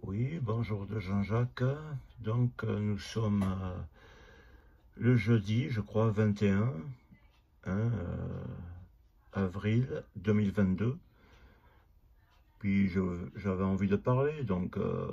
Oui, bonjour de Jean-Jacques. Donc, nous sommes le jeudi, je crois, 21 avril 2022. Puis, j'avais envie de parler. Donc,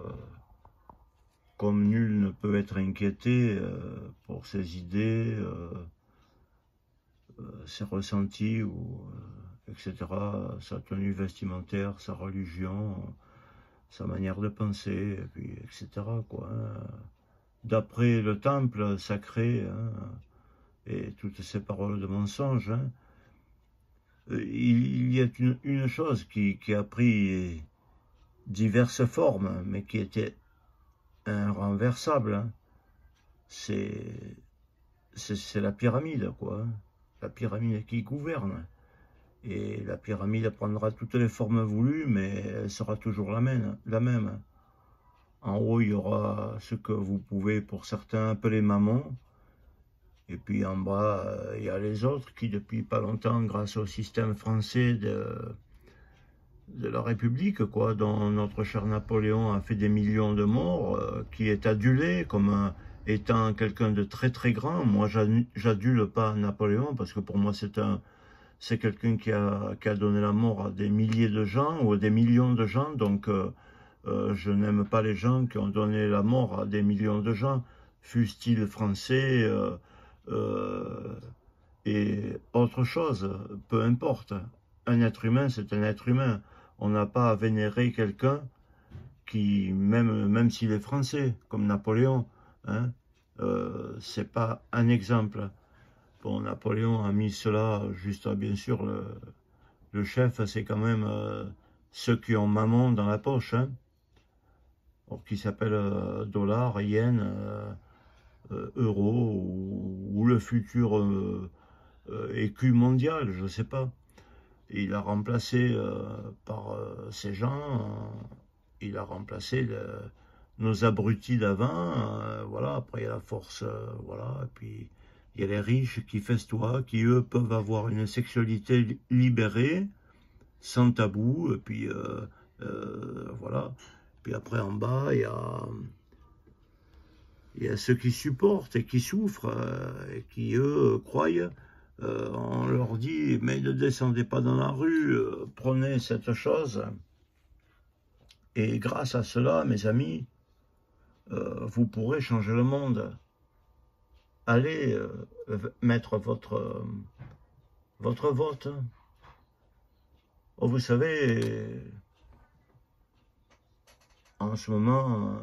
comme nul ne peut être inquiété pour ses idées, ses ressentis, etc., sa tenue vestimentaire, sa religion, sa manière de penser, et puis, etc., quoi, hein. D'après le temple sacré, hein, et toutes ces paroles de mensonge, hein, il y a une chose qui a pris diverses formes, mais qui était inrenversable, hein. C'est la pyramide, quoi, hein. La pyramide qui gouverne. Et la pyramide prendra toutes les formes voulues, mais elle sera toujours la même. En haut, il y aura ce que vous pouvez, pour certains, appeler maman. Et puis en bas, il y a les autres qui, depuis pas longtemps, grâce au système français de la République, quoi, dont notre cher Napoléon a fait des millions de morts, qui est adulé comme étant quelqu'un de très très grand. Moi, j'adule pas Napoléon, parce que pour moi, c'est quelqu'un qui a donné la mort à des milliers de gens, ou à des millions de gens. Donc, je n'aime pas les gens qui ont donné la mort à des millions de gens, fussent-ils français, et autre chose, peu importe. Un être humain, c'est un être humain. On n'a pas à vénérer quelqu'un qui, même s'il est français, comme Napoléon, hein, c'est pas un exemple. Bon, Napoléon a mis cela, juste, bien sûr, le chef, c'est quand même ceux qui ont maman dans la poche, hein, qui s'appelle dollar, yen, euro, ou le futur écu mondial, je ne sais pas. Il a remplacé par ces gens, il a remplacé nos abrutis d'avant, voilà. Après il y a la force, voilà. Et puis il y a les riches qui festoient, qui eux peuvent avoir une sexualité libérée, sans tabou, et puis voilà. Puis après en bas, il y a ceux qui supportent et qui souffrent, et qui eux croient. On leur dit, mais ne descendez pas dans la rue, prenez cette chose. Et grâce à cela, mes amis, vous pourrez changer le monde. Allez mettre votre vote. Oh, vous savez, en ce moment,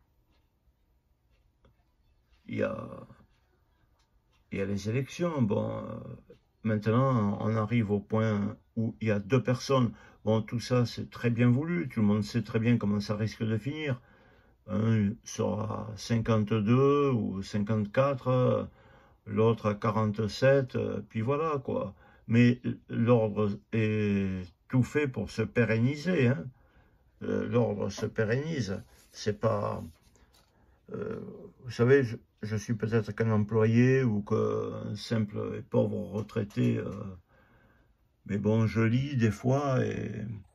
il y a les élections. Bon, maintenant, on arrive au point où il y a deux personnes. Bon, tout ça, c'est très bien voulu. Tout le monde sait très bien comment ça risque de finir. Un sera 52 ou 54, l'autre à 47, puis voilà, quoi. Mais l'ordre est tout fait pour se pérenniser, hein. L'ordre se pérennise. C'est pas... vous savez, je suis peut-être qu'un employé ou qu'un simple et pauvre retraité, mais bon, je lis des fois et...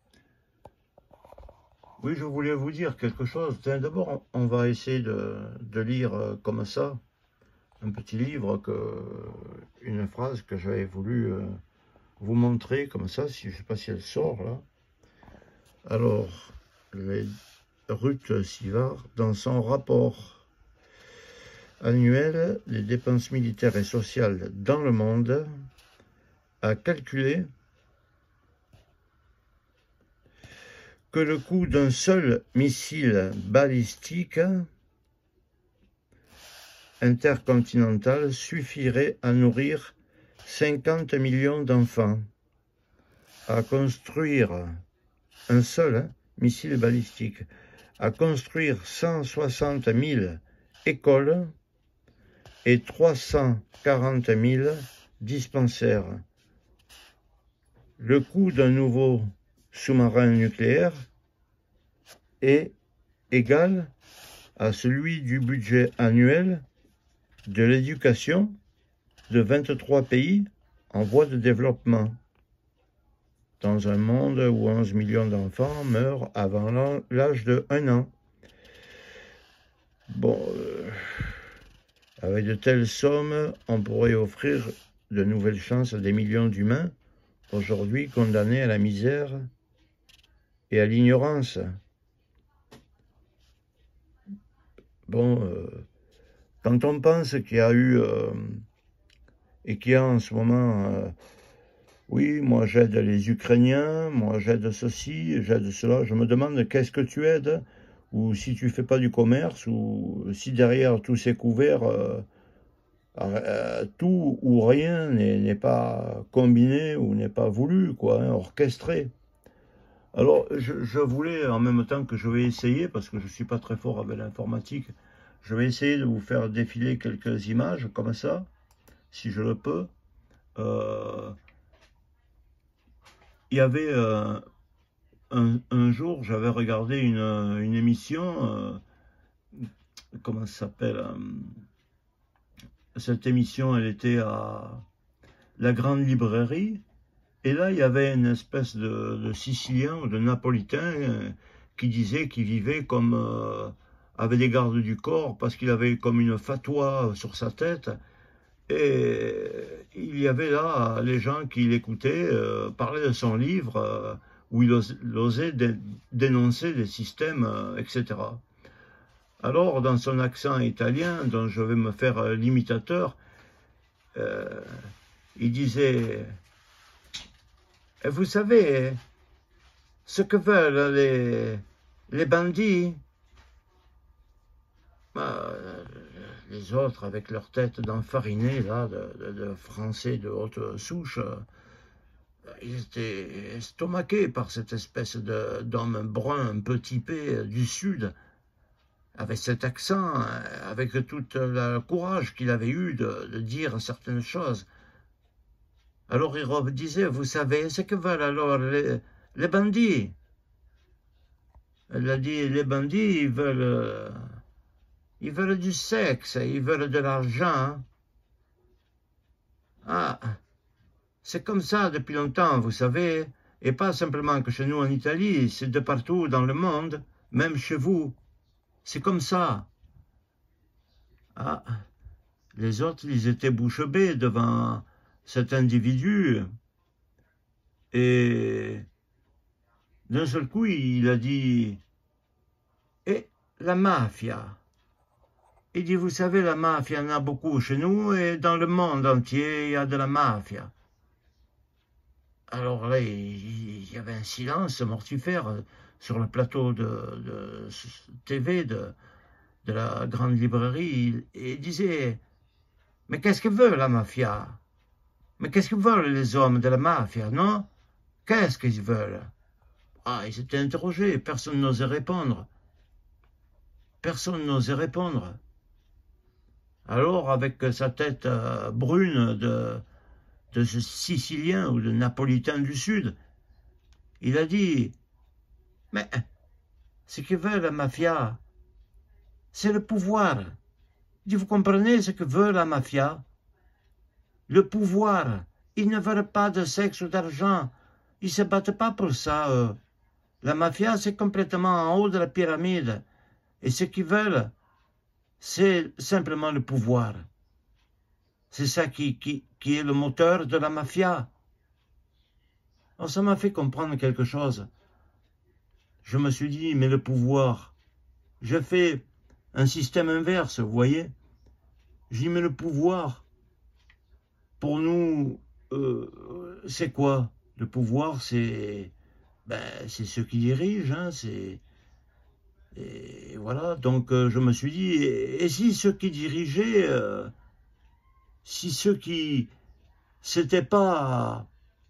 Oui, je voulais vous dire quelque chose. D'abord, on va essayer de lire comme ça, un petit livre, une phrase que j'avais voulu vous montrer comme ça, si, je ne sais pas si elle sort là. Alors, Ruth Sivard, dans son rapport annuel des dépenses militaires et sociales dans le monde, a calculé que le coût d'un seul missile balistique intercontinental suffirait à nourrir 50 millions d'enfants, à construire un seul missile balistique, à construire 160 000 écoles et 340 000 dispensaires. Le coût d'un nouveau sous-marin nucléaire est égal à celui du budget annuel de l'éducation de 23 pays en voie de développement, dans un monde où 11 millions d'enfants meurent avant l'âge de 1 an. Bon, avec de telles sommes, on pourrait offrir de nouvelles chances à des millions d'humains, aujourd'hui condamnés à la misère et à l'ignorance. Bon, quand on pense qu'il y a eu, et qu'il y a en ce moment, oui, moi j'aide les Ukrainiens, moi j'aide ceci, j'aide cela, je me demande qu'est-ce que tu aides, ou si tu fais pas du commerce, ou si derrière tous ces couverts, tout ou rien n'est pas combiné ou n'est pas voulu, quoi, hein, orchestré. Alors, je voulais, en même temps que je vais essayer, parce que je ne suis pas très fort avec l'informatique, je vais essayer de vous faire défiler quelques images, comme ça, si je le peux. Il y avait un jour, j'avais regardé une émission, comment ça s'appelle, cette émission, elle était à la Grande Librairie, et là, il y avait une espèce de Sicilien ou de Napolitain qui disait qu'il vivait comme avec des gardes du corps parce qu'il avait comme une fatwa sur sa tête. Et il y avait là les gens qui l'écoutaient parler de son livre où il osait dénoncer des systèmes, etc. Alors, dans son accent italien, dont je vais me faire l'imitateur, il disait... Vous savez ce que veulent les bandits? Les autres, avec leur tête d'enfarinés, là, de Français de haute souche, ils étaient estomaqués par cette espèce d'homme brun, un peu typé du Sud, avec cet accent, avec tout le courage qu'il avait eu de dire certaines choses. Alors il disait, vous savez ce que veulent alors les bandits? Elle a dit, les bandits, ils veulent du sexe, ils veulent de l'argent. Ah, c'est comme ça depuis longtemps, vous savez, et pas simplement que chez nous en Italie, c'est de partout dans le monde, même chez vous. C'est comme ça. Ah, les autres, ils étaient bouche bée devant cet individu, et d'un seul coup, il a dit, et la mafia? Il dit, vous savez, la mafia, il y en a beaucoup chez nous et dans le monde entier, il y a de la mafia. Alors là, il y avait un silence mortifère sur le plateau de TV de la Grande Librairie. Et il disait, mais qu'est-ce que veut la mafia? Mais qu'est-ce que veulent les hommes de la mafia, non? Qu'est-ce qu'ils veulent? Ah, ils s'étaient interrogés, personne n'osait répondre. Personne n'osait répondre. Alors, avec sa tête brune de ce Sicilien ou de Napolitain du Sud, il a dit, mais ce que veut la mafia, c'est le pouvoir. Il dit, vous comprenez ce que veut la mafia? Le pouvoir. Ils ne veulent pas de sexe ou d'argent. Ils ne se battent pas pour ça, eux. La mafia, c'est complètement en haut de la pyramide. Et ce qu'ils veulent, c'est simplement le pouvoir. C'est ça qui est le moteur de la mafia. Alors ça m'a fait comprendre quelque chose. Je me suis dit, mais le pouvoir, j'ai fait un système inverse, vous voyez. J'ai dit, mais le pouvoir, pour nous, c'est quoi? Le pouvoir, c'est ceux qui dirigent, hein, et voilà, donc je me suis dit, et si ceux qui dirigeaient, si ceux qui, c'était pas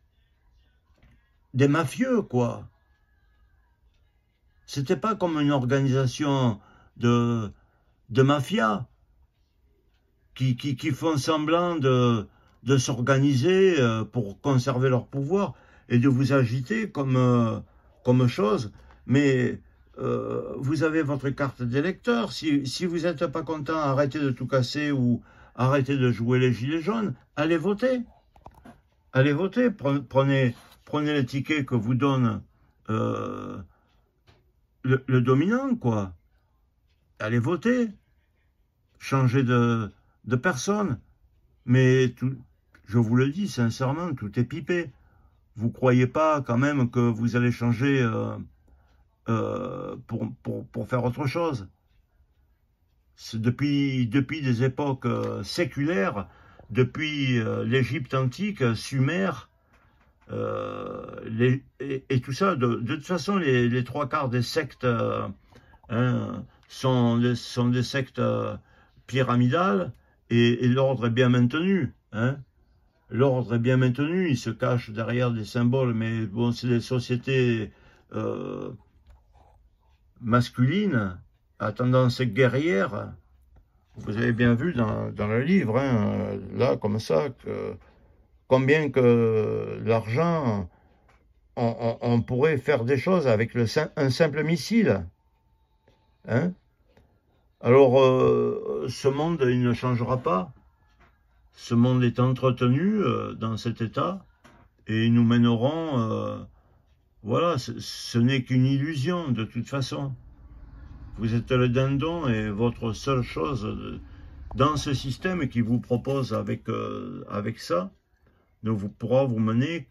des mafieux, quoi. C'était pas comme une organisation de mafia qui font semblant de s'organiser pour conserver leur pouvoir et de vous agiter comme chose. Mais vous avez votre carte d'électeur. Si vous n'êtes pas content, arrêtez de tout casser ou arrêtez de jouer les gilets jaunes. Allez voter. Allez voter. Prenez les tickets que vous donne le dominant, quoi. Allez voter. changer de personne. Mais tout, je vous le dis sincèrement, tout est pipé. Vous croyez pas quand même que vous allez changer pour faire autre chose. Depuis des époques séculaires, depuis l'Égypte antique, Sumer, et tout ça, de toute façon, les trois quarts des sectes hein, sont des sectes pyramidales, et l'ordre est bien maintenu. Hein. L'ordre est bien maintenu, il se cache derrière des symboles, mais bon, c'est des sociétés masculines, à tendance guerrière. Vous avez bien vu dans le livre, hein, là, comme ça, combien que l'argent, on pourrait faire des choses avec un simple missile. Hein. Alors, ce monde, il ne changera pas. Ce monde est entretenu dans cet état, et nous mènerons, voilà, ce n'est qu'une illusion de toute façon. Vous êtes le dindon, et votre seule chose dans ce système qui vous propose avec ça ne pourra vous mener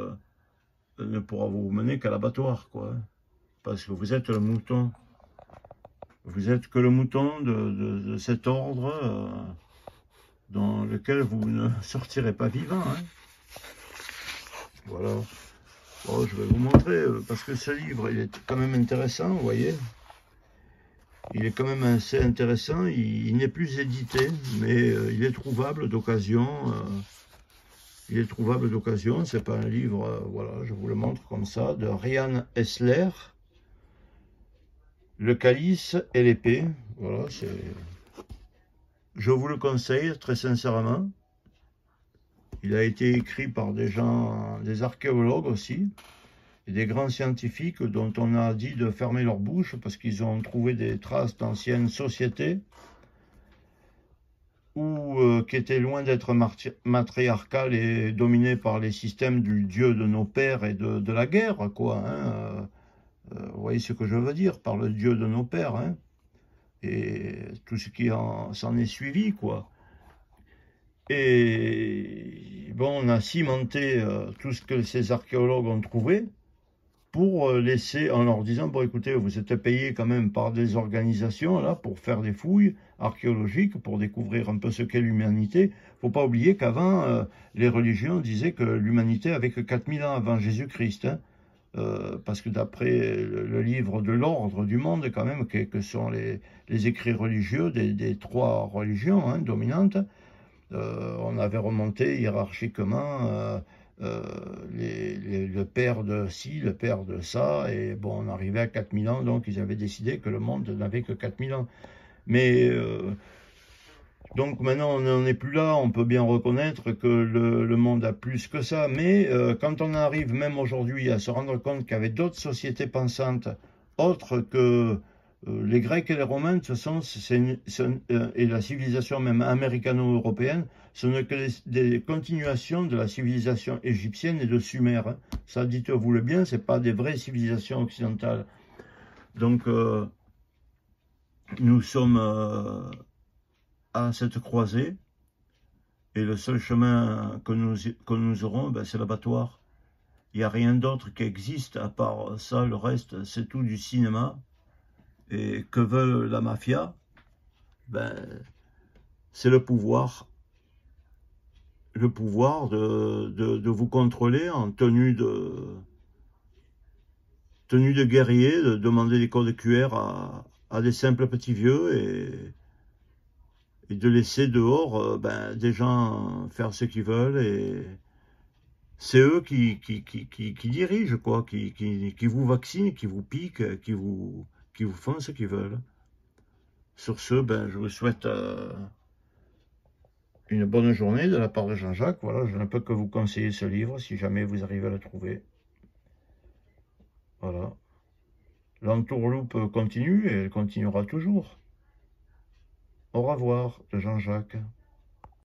qu'à l'abattoir, quoi. Parce que vous êtes le mouton. Vous êtes que le mouton de cet ordre dans lequel vous ne sortirez pas vivant. Hein. Voilà. Bon, je vais vous montrer, parce que ce livre, il est quand même intéressant, vous voyez. Il est quand même assez intéressant. Il n'est plus édité, mais il est trouvable d'occasion. Il est trouvable d'occasion. C'est pas un livre, voilà, je vous le montre comme ça, de Ryan Hessler. Le calice et l'épée. Voilà, c'est... Je vous le conseille très sincèrement. Il a été écrit par des gens, des archéologues aussi, et des grands scientifiques dont on a dit de fermer leur bouche parce qu'ils ont trouvé des traces d'anciennes sociétés qui étaient loin d'être matriarcales et dominées par les systèmes du Dieu de nos pères et de la guerre, quoi. Hein. Vous voyez ce que je veux dire par le Dieu de nos pères, hein, et tout ce qui s'en est suivi, quoi. Et bon, on a cimenté tout ce que ces archéologues ont trouvé pour laisser, en leur disant, bon écoutez, vous êtes payés quand même par des organisations là pour faire des fouilles archéologiques, pour découvrir un peu ce qu'est l'humanité. Il ne faut pas oublier qu'avant, les religions disaient que l'humanité avait que 4000 ans avant Jésus-Christ. Hein. Parce que d'après le livre de l'ordre du monde, quand même, que sont les écrits religieux des trois religions hein, dominantes, on avait remonté hiérarchiquement le père de ci, le père de ça, et bon, on arrivait à 4000 ans, donc ils avaient décidé que le monde n'avait que 4000 ans. Mais donc maintenant on n'en est plus là, on peut bien reconnaître que le monde a plus que ça, mais quand on arrive même aujourd'hui à se rendre compte qu'il y avait d'autres sociétés pensantes autres que les Grecs et les Romains, de toute façon, et la civilisation même américano-européenne, ce n'est que des continuations de la civilisation égyptienne et de Sumer. Hein. Ça, dites-vous le bien, c'est pas des vraies civilisations occidentales. Donc, nous sommes à cette croisée, et le seul chemin que nous aurons, ben, c'est l'abattoir. Il n'y a rien d'autre qui existe à part ça, le reste, c'est tout du cinéma. Et que veut la mafia? Ben, c'est le pouvoir. Le pouvoir de vous contrôler en tenue de guerrier, de demander des codes QR à des simples petits vieux et de laisser dehors ben, des gens faire ce qu'ils veulent. Et c'est eux qui dirigent, quoi, qui vous vaccinent, qui vous piquent, qui vous font ce qu'ils veulent. Sur ce, ben, je vous souhaite une bonne journée de la part de Jean-Jacques. Voilà, je ne peux que vous conseiller ce livre, si jamais vous arrivez à le trouver. Voilà. L'entourloupe continue et elle continuera toujours. Au revoir de Jean-Jacques.